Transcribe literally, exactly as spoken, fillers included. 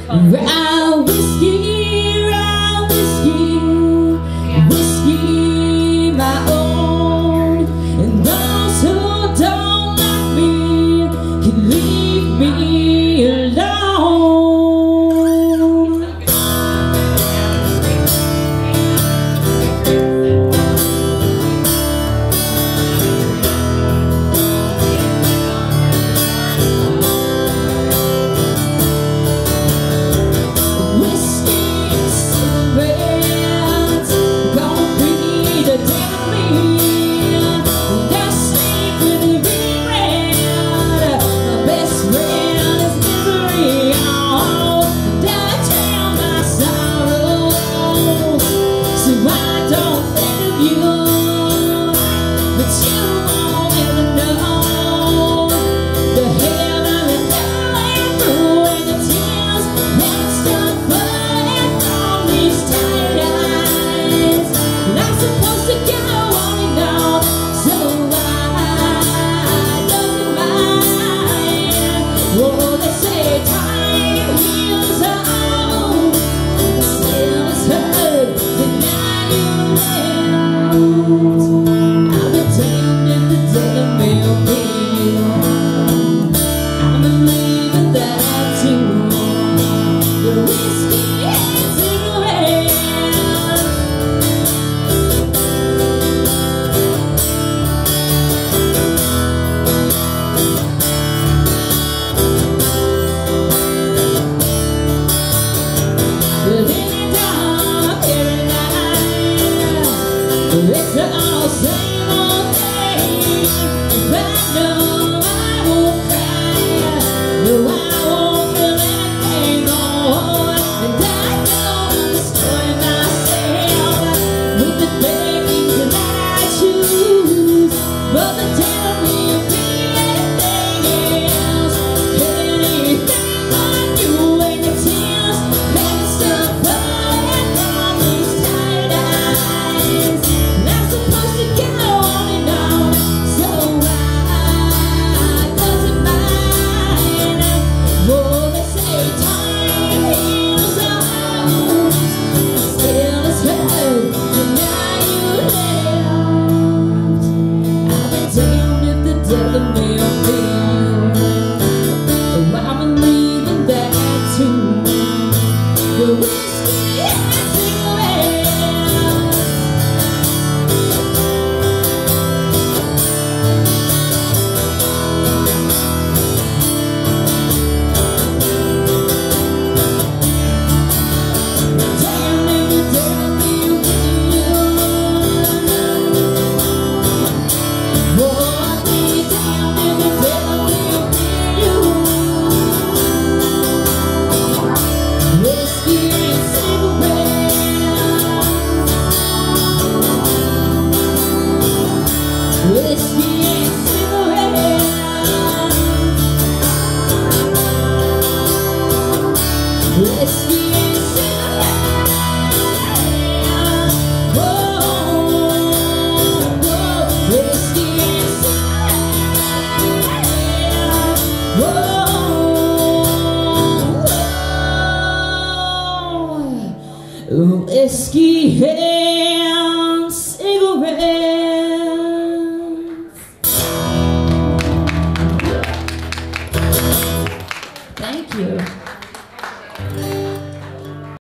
Rye whiskey, rye whiskey, whiskey my own. And those who don't like me can leave me alone. It's all same old thing, but no, I won't cry, no, I won't feel anything more. And I don't destroy myself with the things that I choose, but the tell me be anything else, anything but you and your tears, let stuff falling from these tired eyes. Supposed to get on and on, so I doesn't mind. Oh, they say time heals our wounds, still it's hurt, and now you left. I've been damned if the devil may appear, oh, I'm leaving that too. The whiskey and cigarettes. Whiskey and cigarettes, whiskey and cigarettes, whoa, whoa, whiskey and cigarettes, whoa, whoa, whiskey and cigarettes. Thank you.